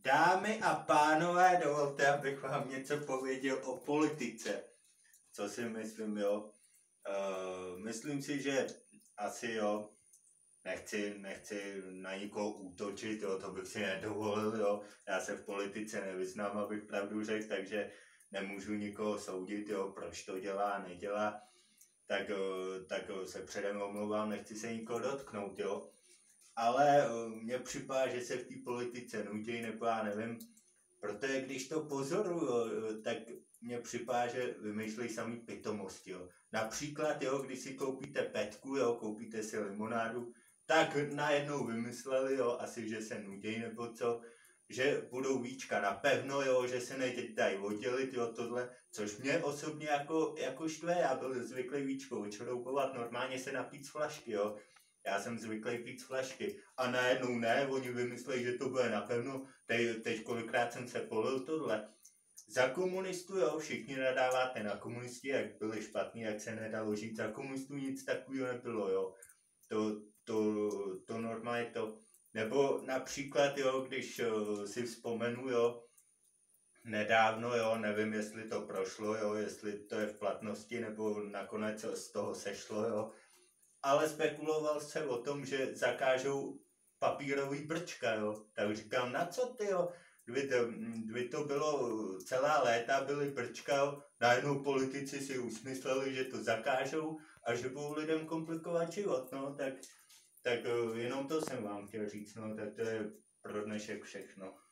Dámy a pánové, dovolte, abych vám něco pověděl o politice. Co si myslím, jo? Myslím si, že asi jo, nechci na nikoho útočit, jo, to bych si nedovolil, jo. Já se v politice nevyznám, abych pravdu řekl, takže nemůžu nikoho soudit, jo, proč to dělá, nedělá. Tak se předem omlouvám, nechci se nikoho dotknout, jo. Ale mně připadá, že se v té politice nutí, nebo já nevím, protože když to pozoruju, tak mně připadá, že vymýšlejí samý pitomosti, jo. Například, jo, když si koupíte petku, jo, koupíte si limonádu, tak najednou vymysleli, jo, asi, že se nudí nebo co, že budou víčka napevno, jo, že se dají oddělit, jo, tohle, což mě osobně jako štve, já byl zvyklý víčko odšroubovat, normálně se napít z flašky, jo. Já jsem zvyklý pít z flašky a najednou ne, oni vymysleli, že to bude napevno, teď kolikrát jsem se polil tohle. Za komunistů, jo, všichni nadáváte na komunisti, jak byli špatní, jak se nedalo žít, za komunistů nic takového nebylo, jo. To normálně to, nebo například, jo, když si vzpomenu, jo, nedávno, jo, nevím, jestli to prošlo, jo, jestli to je v platnosti, nebo nakonec z toho sešlo, jo, ale spekuloval se o tom, že zakážou papírový brčka, jo. Tak říkám, na co ty, jo? Kdyby to bylo celá léta, byly brčka, jo. Najednou politici si usmysleli, že to zakážou a že budou lidem komplikovat život, no. Tak jenom to jsem vám chtěl říct, no. Tak to je pro dnešek všechno.